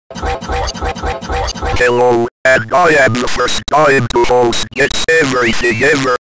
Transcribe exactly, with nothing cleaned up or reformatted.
Hello, and I am the first time to host It's Everything Ever.